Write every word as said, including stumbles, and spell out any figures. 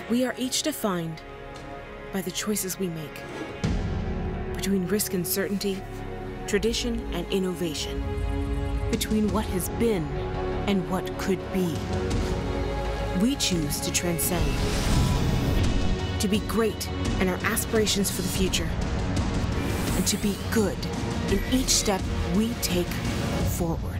We are each defined by the choices we make, between risk and certainty, tradition and innovation, between what has been and what could be. We choose to transcend, to be great in our aspirations for the future, and to be good in each step we take forward.